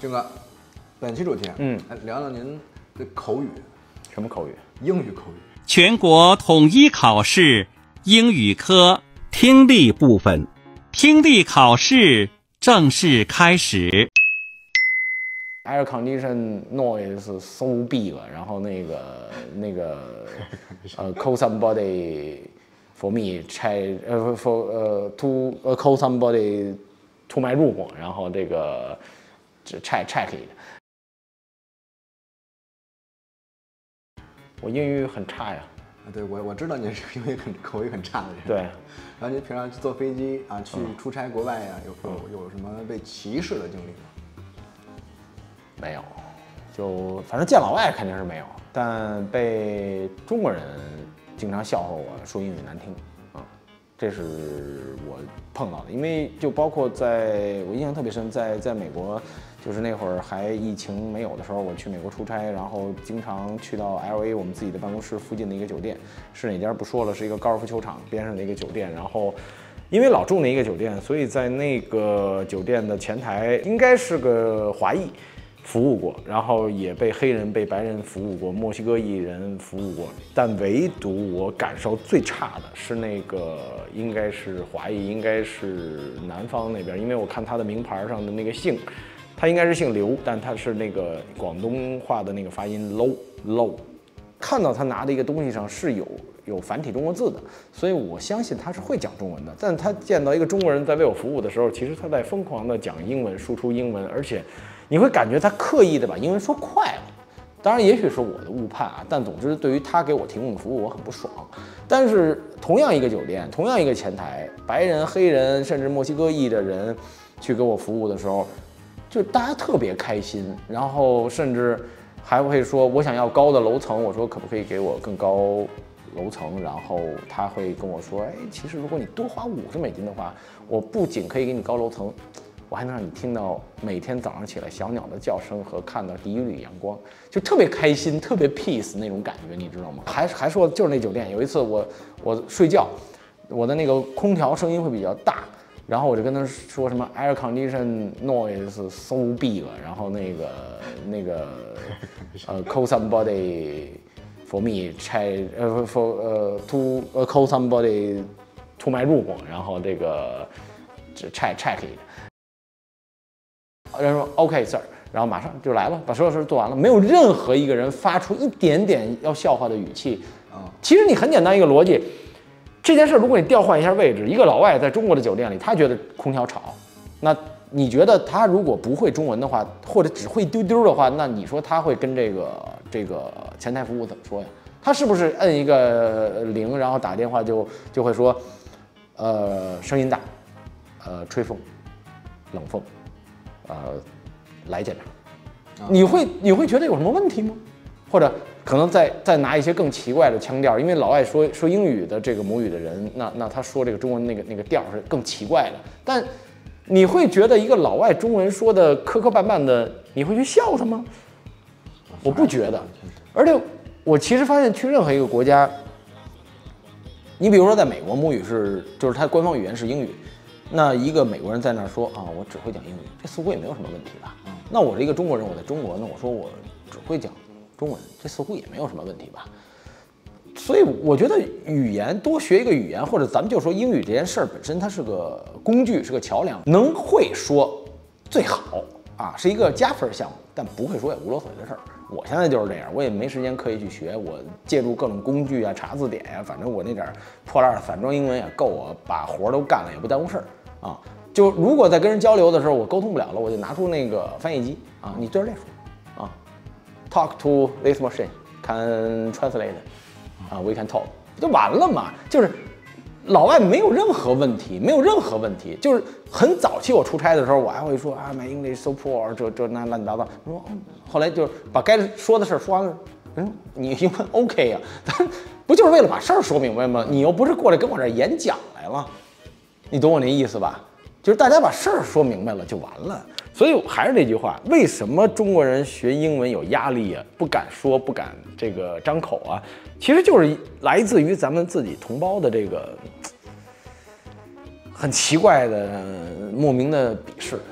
军哥，本期主题，来聊聊您的口语。 什么口语？ 英语口语。 全国统一考试英语科听力部分，听力考试正式开始。 Air condition noise so big， 然后call somebody for me check to call somebody to my room， 然后这个 check it。我英语很差呀。 对，我知道你是英语口语很差的人。 对。 然后你平常去坐飞机啊，去出差国外呀，有什么被歧视的经历吗？ 没有，就反正见老外肯定是没有，但被中国人经常笑话我说英语难听啊，这是我碰到的。因为就包括我印象特别深，在美国，就是那会儿还疫情没有的时候，我去美国出差，然后经常去到 LA 我们自己的办公室附近的一个酒店，是哪家不说了，是一个高尔夫球场边上的一个酒店，然后。因为老住那一个酒店，所以在那个酒店的前台应该是个华裔服务过，然后也被黑人、被白人服务过，墨西哥裔人服务过，但唯独我感受最差的是那个应该是华裔，应该是南方那边，因为我看他的名牌上的那个姓，他应该是姓刘，但他是那个广东话的那个发音 low， 看到他拿的一个东西上是有繁体中国字的，所以我相信他是会讲中文的。但他见到一个中国人在为我服务的时候，其实他在疯狂的讲英文，输出英文，而且你会感觉他刻意的把英文说快了。当然，也许是我的误判啊，但总之对于他给我提供的服务，我很不爽。但是同样一个酒店，同样一个前台，白人、黑人，甚至墨西哥裔的人去给我服务的时候，就大家特别开心，然后甚至还会说我想要高的楼层，我说可不可以给我更高楼层，然后他会跟我说，其实如果你多花$50的话，我不仅可以给你高楼层，我还能让你听到每天早上起来小鸟的叫声和看到第一缕阳光，就特别开心，特别 peace 那种感觉，你知道吗？还说就是那酒店，有一次我睡觉，我的那个空调声音会比较大，然后我就跟他说什么 air condition noise so big， 然后call somebody。For me, check to call somebody to my room， 然后这个 check it。人说 OK sir， 然后马上就来了，把所有事做完了，没有任何一个人发出一点点要笑话的语气。其实你很简单一个逻辑，这件事如果你调换一下位置，一个老外在中国的酒店里，他觉得空调吵，那你觉得他如果不会中文的话，或者只会丢丢的话，那你说他会跟这个前台服务怎么说呀？他是不是摁一个0，然后打电话就会说，声音大，吹风，冷风，来检查，你会觉得有什么问题吗？或者可能再拿一些更奇怪的腔调，因为老外说英语的这个母语的人，那他说这个中文那个调是更奇怪的，但你会觉得一个老外中文说的磕磕绊绊的，你会去笑他吗？我不觉得。而且我其实发现去任何一个国家，你比如说在美国母语就是他官方语言是英语，那一个美国人在那说啊，我只会讲英语，这似乎也没有什么问题吧？那我是一个中国人，我在中国，那我说我只会讲中文，这似乎也没有什么问题吧？所以我觉得语言多学一个语言，或者咱们就说英语这件事儿本身，它是个工具，是个桥梁，能会说最好啊，是一个加分项目，但不会说也无所谓的事儿。我现在就是这样，我也没时间刻意去学，我借助各种工具啊、查字典呀，反正我那点破烂的散装英文也够我把活儿都干了，也不耽误事儿啊。就如果在跟人交流的时候我沟通不了了，我就拿出那个翻译机啊，你对着这说啊 ，Talk to this machine, can translate。we can talk， 就完了嘛。就是老外没有任何问题，没有任何问题。就是很早期我出差的时候，我还会说啊，my English so poor， 这那乱七八糟。说后来就是把该说的事说完了，你英文 OK 啊？但不就是为了把事儿说明白吗？你又不是过来跟我这儿演讲来了，你懂我那意思吧？就是大家把事儿说明白了就完了。所以还是那句话，为什么中国人学英文有压力啊？不敢说，不敢这个张口啊？其实就是来自于咱们自己同胞的这个很奇怪的莫名的鄙视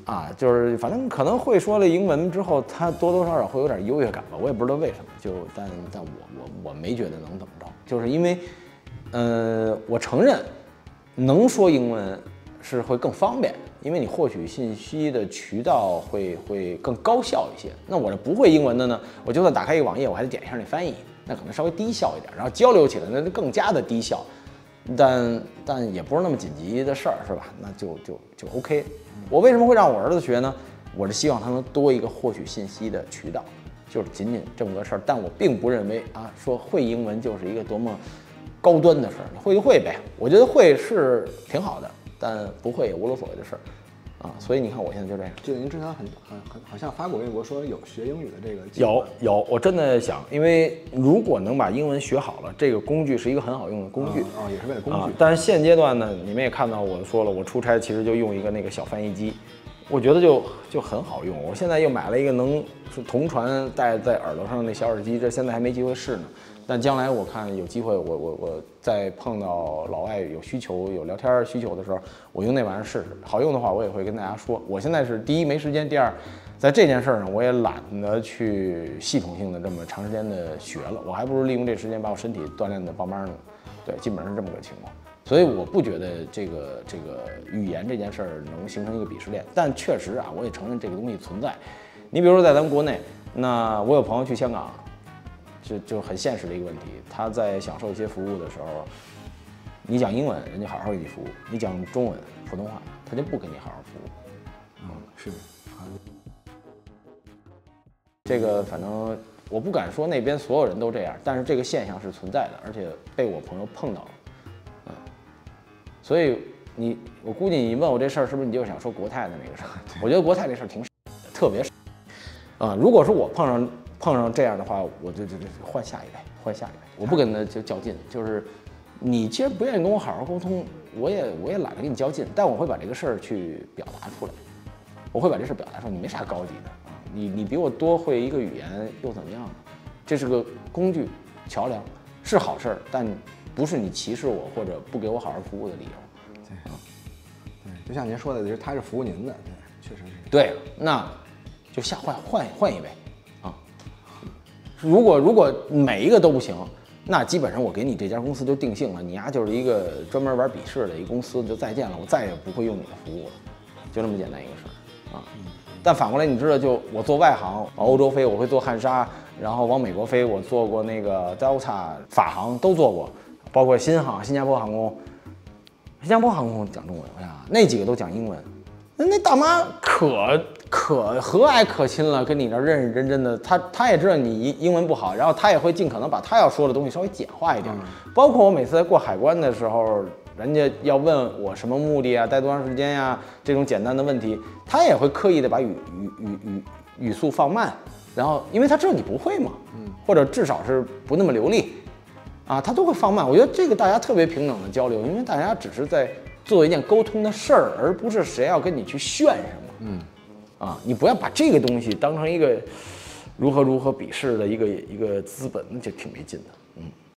啊，就是反正可能会说了英文之后，他多多少少会有点优越感吧，我也不知道为什么，但我没觉得能怎么着，就是因为，我承认能说英文是会更方便，因为你获取信息的渠道会更高效一些。那我这不会英文的呢，我就算打开一个网页，我还得点一下那翻译，那可能稍微低效一点，然后交流起来那就更加的低效，但也不是那么紧急的事儿，是吧？那就 OK。我为什么会让我儿子学呢？我是希望他能多一个获取信息的渠道，就是仅仅这么个事儿。但我并不认为啊，说会英文就是一个多么高端的事儿，会就会呗。我觉得会是挺好的，但不会也无所谓的事儿。啊，所以你看我现在就这样。 就您之前好像发过微博说有学英语的这个计划。 有，我真的想，因为如果能把英文学好了，这个工具是一个很好用的工具也是为了工具。 但是现阶段呢，你们也看到我说了，我出差其实就用一个那个小翻译机，我觉得就很好用。我现在又买了一个能是同传戴在耳朵上的那小耳机，这现在还没机会试呢。但将来我看有机会，我再碰到老外有需求、有聊天需求的时候，我用那玩意儿试试。好用的话，我也会跟大家说。我现在是第一没时间，第二，在这件事儿上我也懒得去系统性的这么长时间的学了，我还不如利用这时间把我身体锻炼的棒棒的。对，基本上是这么个情况。所以我不觉得这个语言这件事儿能形成一个鄙视链，但确实啊，我也承认这个东西存在。你比如说在咱们国内，那我有朋友去香港。就很现实的一个问题，他在享受一些服务的时候，你讲英文，人家好好给你服务；你讲中文、普通话，他就不给你好好服务。 是。 这个反正我不敢说那边所有人都这样，但是这个现象是存在的，而且被我朋友碰到了。所以我估计你问我这事儿，是不是你就想说国泰的那个事儿？我觉得国泰这事儿挺特别如果说我碰上这样的话，我就换下一位，我不跟他就较劲，就是你既然不愿意跟我好好沟通，我也懒得跟你较劲，但我会把这个事儿去表达出来，我会把这事儿表达出来，你没啥高级的啊，你比我多会一个语言又怎么样呢？这是个工具桥梁，是好事儿，但不是你歧视我或者不给我好好服务的理由。 对，就像您说的，就是他是服务您的，对，确实是。 对，那就换一位。如果每一个都不行，那基本上我给你这家公司就定性了，你就是一个专门玩鄙视的一个公司，就再见了，我再也不会用你的服务了，就这么简单一个事儿啊。但反过来，你知道，就我做外航，往欧洲飞我会做汉莎，然后往美国飞我做过那个 Delta 法航都做过，包括新加坡航空，新加坡航空讲中文呀，那几个都讲英文。那大妈可和蔼可亲了，跟你那认认真真的，她也知道你英文不好，然后她也会尽可能把她要说的东西稍微简化一点。包括我每次在过海关的时候，人家要问我什么目的啊，待多长时间呀，这种简单的问题，她也会刻意的把语速放慢，然后因为她知道你不会嘛，或者至少是不那么流利，啊，她都会放慢。我觉得这个大家特别平等的交流，因为大家只是在做一件沟通的事儿，而不是谁要跟你去炫什么。你不要把这个东西当成一个如何鄙视的一个资本，那就挺没劲的。